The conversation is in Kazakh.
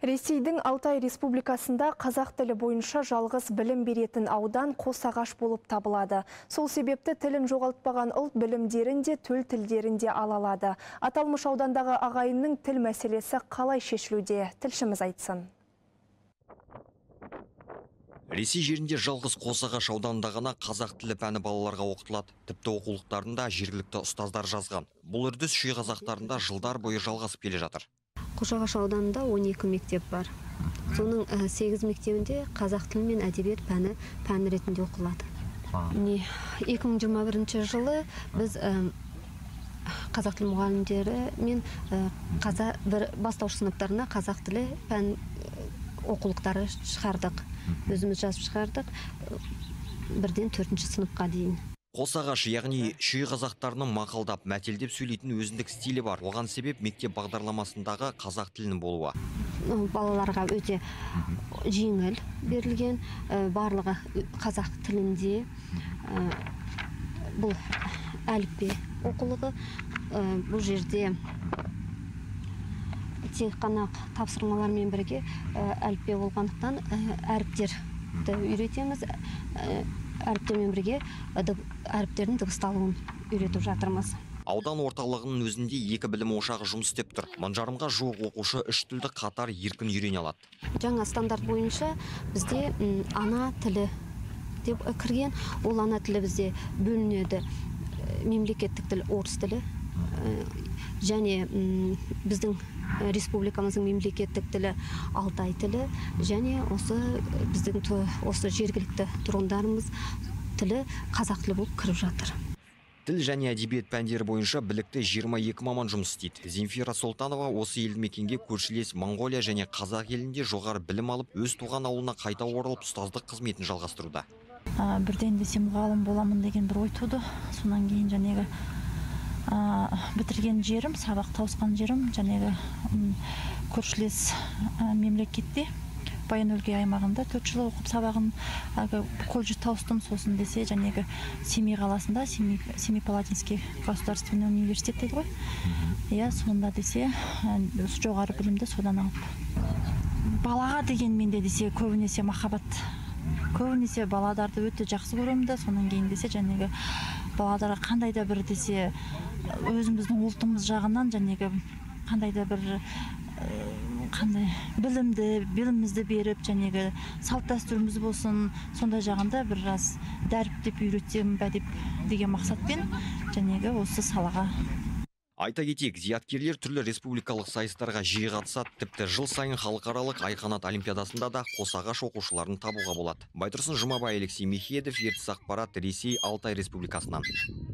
Ресейдің Алтай Республикасында қазақ тілі бойынша жалғыз білім беретін аудан Қосағаш болып табылады. Сол себепті тілін жоғалтпаған ұлт білімдерін де төл тілдерін де ала алады. Аталмыш аудандағы ағайынның тіл мәселесі қалай шешілуде? Тілшіміз айтсын. Ресей жерінде жалғыз Қосағаш ауданында ғана қазақ тілі пәні балаларға оқытылады. Тіпті оқулықтарында жергілікті ұстаздар жазған. Бұл үрдіс шүй қазақтарында жылдар бойы жалғасып келе жатыр. Қосағаш ауданында 12 мектеп бар. Соның 8 мектебінде қазақ тілі мен әдебиет пәні ретінде оқылады. 2021 жылы біз қазақ тілі мұғалімдері мен бастауыш сыныптарына қазақ тілі пән оқулықтары шығардық. Өзіміз жазып шығардық. 1-ден 4-ші сыныпқа дейін. Қосағаш, яғни шүй қазақтарының мақалдап, мәтелдеп сөйлейтін өзіндік стилі бар. Оған себеп мектеп бағдарламасындағы қазақ тілінің болуы. Балаларға өте жеңіл берілген, барлығы қазақ тілінде. Бұл әліппе оқулығы. Бұл жерде тек қана тапсырмалармен бірге әліппе болғандықтан әріптерді үйретеміз. Әріптермен бірге әріптердің дыбысталуын үйретіп жатырмыз. Аудан орталығының өзінде 2 білім ошағы жұмыс істеп тұр. 1000-ға жуық оқушы 3 тілді қатар еркін үйрене алады. Жаңа стандарт бойынша бізде ана тілі деп кірген. Ол ана тілі бізде бөлінеді. Мемлекеттік тіл орыс тілі және біздің республикамыздың мемлекеттік тілі Алтай тілі және біздің жергілікті тұрғындарымыз тілі қазақ тілі болып кіріп жатыр. Тіл және әдебиет пәндері бойынша білікті 22 маман жұмыс істейді. Земфира Солтанова осы елді мекенге көршілес Моңғолия және Қазақ елінде жоғары білім алып, өз туған ауылына қайта оралып ұстаздық қызметін жалғастыруда. Бірден десе мұғалім боламын деген бір ой туды. Сонан кейін жәнегі бітірген жерім, сабақ тауысқан жерім жәнегі көршілес мемлекетте Баян-Өлгей аймағында 4 жыл оқып сабағын колледж тауыстым. Сосын десе жәнегі Семей қаласында Семипалатинский государственный университет дейді ғой. Сонда десе жоғары білімді содан алып. Балаға деген менде десе көбінесе махаббат. Көбінесе баладарды өте жақсы көремді. Сонан кейін десе жәнегі баладарға қандай да бір десе өзіміздің ұлтымыз жағынан жәнегі қандай да бір білімімізді беріп жәнегі салт дәстүріміз болсын, сондай жағында біраз дәріптеп үйретсем бе деген мақсатпен жәнегі осы салаға. Айта кетейік, зияткерлер түрлі республикалық сайыстарға жиі қатысады. Тіпті жыл сайын халықаралық айқанат олимпиадасында да Қосағаш оқушыларын табуға болады. Байтұрсын Жұмабай, Алексей Михедов, Ертіс ақпарат, Ресей, Алтай Республикасынан.